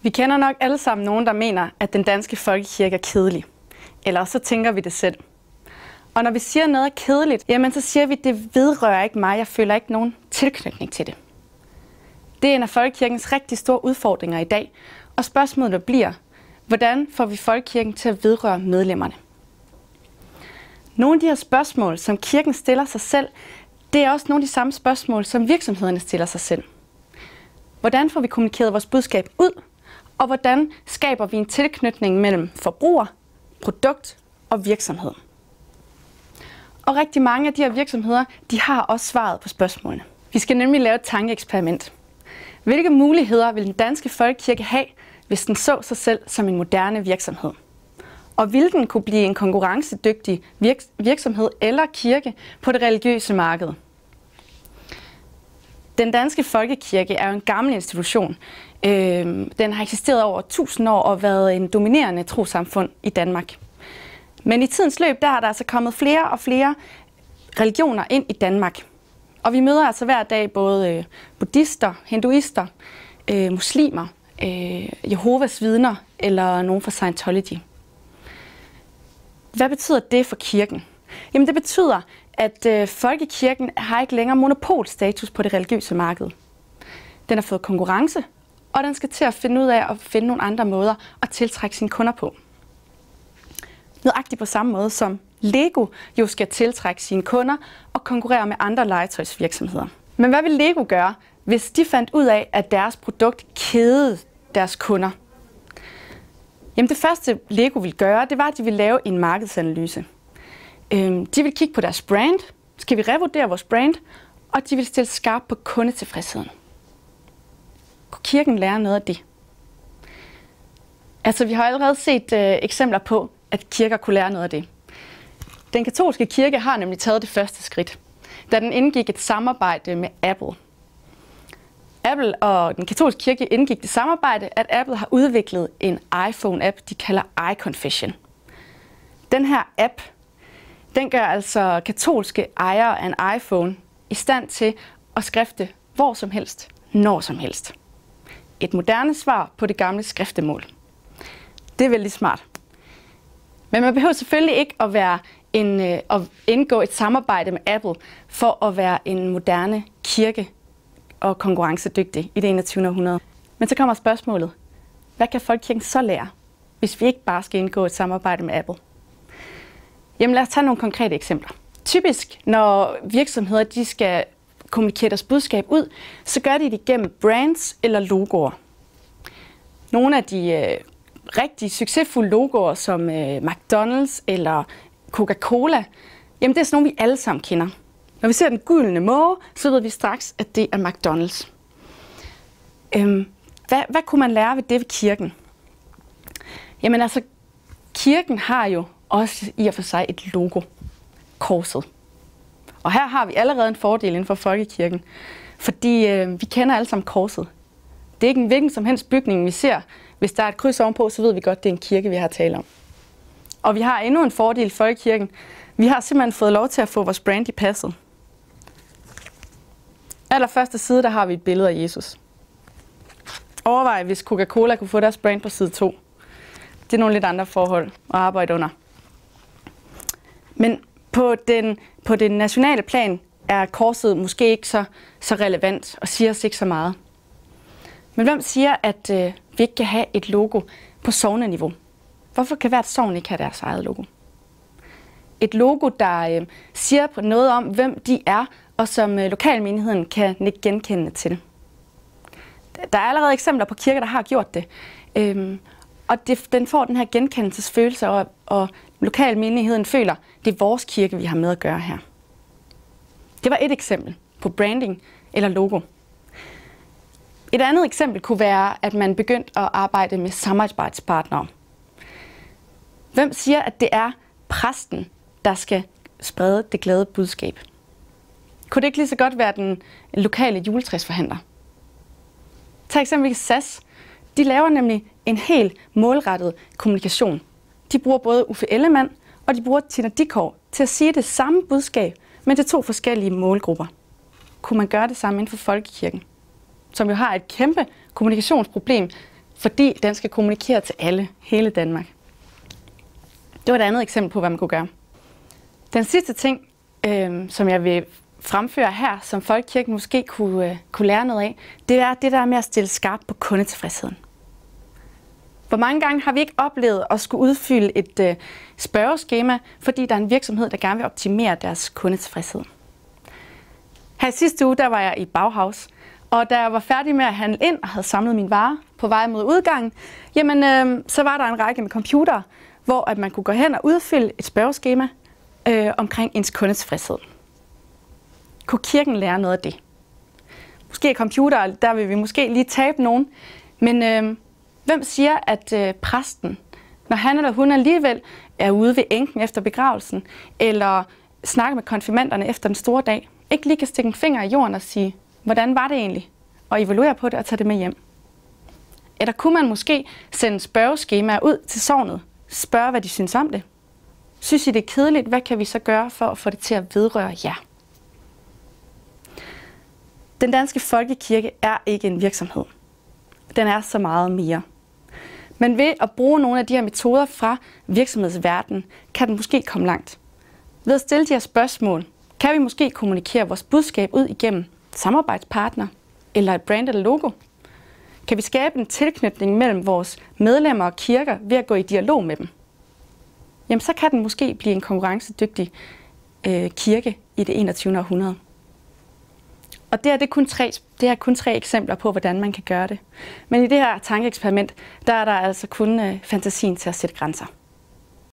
Vi kender nok alle sammen nogen, der mener, at den danske folkekirke er kedelig. Eller så tænker vi det selv. Og når vi siger noget er kedeligt, jamen så siger vi, at det vedrører ikke mig. Jeg føler ikke nogen tilknytning til det. Det er en af folkekirkens rigtig store udfordringer i dag. Og spørgsmålet bliver, hvordan får vi folkekirken til at vedrøre medlemmerne? Nogle af de her spørgsmål, som kirken stiller sig selv, det er også nogle af de samme spørgsmål, som virksomhederne stiller sig selv. Hvordan får vi kommunikeret vores budskab ud? Og hvordan skaber vi en tilknytning mellem forbruger, produkt og virksomhed? Og rigtig mange af de her virksomheder, de har også svaret på spørgsmålene. Vi skal nemlig lave et tankeeksperiment. Hvilke muligheder vil den danske folkekirke have, hvis den så sig selv som en moderne virksomhed? Og vil den kunne blive en konkurrencedygtig virksomhed eller kirke på det religiøse marked? Den danske folkekirke er jo en gammel institution. Den har eksisteret over 1000 år og været en dominerende trossamfund i Danmark. Men i tidens løb, der er der altså kommet flere og flere religioner ind i Danmark. Og vi møder altså hver dag både buddhister, hinduister, muslimer, Jehovas vidner eller nogen fra Scientology. Hvad betyder det for kirken? Jamen det betyder, at folkekirken har ikke længere monopolstatus på det religiøse marked. Den har fået konkurrence, og den skal til at finde ud af at finde nogle andre måder at tiltrække sine kunder på. Nøjagtigt på samme måde som Lego jo skal tiltrække sine kunder og konkurrere med andre legetøjsvirksomheder. Men hvad vil Lego gøre, hvis de fandt ud af, at deres produkt kedede deres kunder? Jamen det første Lego ville gøre, det var, at de ville lave en markedsanalyse. De ville kigge på deres brand, skal vi revurdere vores brand, og de ville stille skarpt på kundetilfredsheden. Kunne kirken lære noget af det? Altså vi har allerede set eksempler på, at kirker kunne lære noget af det. Den katolske kirke har nemlig taget det første skridt, da den indgik et samarbejde med Apple. Apple og den katolske kirke indgik det samarbejde, at Apple har udviklet en iPhone-app, de kalder iConfession. Den her app, den gør altså katolske ejere af en iPhone i stand til at skrifte hvor som helst, når som helst. Et moderne svar på det gamle skriftemål. Det er vældig smart. Men man behøver selvfølgelig ikke at indgå et samarbejde med Apple for at være en moderne kirke og konkurrencedygtig i det 21. århundrede. Men så kommer spørgsmålet, hvad kan folkekirken så lære, hvis vi ikke bare skal indgå et samarbejde med Apple? Jamen lad os tage nogle konkrete eksempler. Typisk, når virksomheder de skal kommunikere deres budskab ud, så gør de det gennem brands eller logoer. Nogle af de rigtig succesfulde logoer som McDonald's eller Coca-Cola, jamen det er sådan nogle, vi alle sammen kender. Når vi ser den gyldne måge, så ved vi straks, at det er McDonald's. Hvad kunne man lære ved det ved kirken? Jamen altså, kirken har jo også i og for sig et logo, korset. Og her har vi allerede en fordel inden for folkekirken, fordi vi kender alle sammen korset. Det er ikke en hvilken som helst bygning, vi ser. Hvis der er et kryds ovenpå, så ved vi godt, at det er en kirke, vi har talt om. Og vi har endnu en fordel i folkekirken. Vi har simpelthen fået lov til at få vores brand i passet. Allerførste side, der har vi et billede af Jesus. Overvej, hvis Coca-Cola kunne få deres brand på side 2. Det er nogle lidt andre forhold at arbejde under. Men på den nationale plan er korset måske ikke så relevant og siger os ikke så meget. Men hvem siger, at vi ikke kan have et logo på sogneniveau? Hvorfor kan hvert sogn ikke have deres eget logo? Et logo, der siger noget om, hvem de er, og som lokalmenigheden kan nikke genkendende til. Der er allerede eksempler på kirker, der har gjort det. Og den får den her genkendelsesfølelse, og lokalmenigheden føler, det er vores kirke, vi har med at gøre her. Det var et eksempel på branding eller logo. Et andet eksempel kunne være, at man begyndte at arbejde med samarbejdspartnere. Hvem siger, at det er præsten, der skal sprede det glade budskab? Kunne det ikke lige så godt være den lokale juletræsforhandler? Tag eksempelvis SAS. De laver nemlig en helt målrettet kommunikation. De bruger både Uffe Ellemann og de bruger Tina Dickow til at sige det samme budskab, men til 2 forskellige målgrupper. Kunne man gøre det samme inden for folkekirken, som jo har et kæmpe kommunikationsproblem fordi den skal kommunikere til alle, hele Danmark. Det var et andet eksempel på, hvad man kunne gøre. Den sidste ting, som jeg vil fremføre her, som Folkekirken måske kunne lære noget af, det er det der med at stille skarpt på kundetilfredsheden. Hvor mange gange har vi ikke oplevet at skulle udfylde et spørgeskema, fordi der er en virksomhed, der gerne vil optimere deres kundetilfredshed? Her i sidste uge, der var jeg i Bauhaus, og da jeg var færdig med at handle ind og havde samlet mine varer på vej mod udgangen, så var der en række med computere, hvor at man kunne gå hen og udfylde et spørgeskema omkring ens kundetilfredshed. Kunne kirken lære noget af det? Måske er computere, der vil vi måske lige tabe nogen, men hvem siger, at præsten, når han eller hun alligevel er ude ved enken efter begravelsen, eller snakker med konfirmanderne efter den store dag, ikke lige kan stikke en finger i jorden og sige, hvordan var det egentlig, og evaluere på det og tage det med hjem? Eller kunne man måske sende spørgeskemaer ud til sognet, spørge, hvad de synes om det? Synes I, det er kedeligt? Hvad kan vi så gøre for at få det til at vedrøre jer? Den danske folkekirke er ikke en virksomhed. Den er så meget mere. Men ved at bruge nogle af de her metoder fra virksomhedsverdenen, kan den måske komme langt. Ved at stille de her spørgsmål, kan vi måske kommunikere vores budskab ud igennem samarbejdspartner eller et brand eller logo? Kan vi skabe en tilknytning mellem vores medlemmer og kirker ved at gå i dialog med dem? Jamen så kan den måske blive en konkurrencedygtig kirke i det 21. århundrede. Og det er kun tre eksempler på, hvordan man kan gøre det. Men i det her tankeeksperiment, der er der altså kun fantasien til at sætte grænser.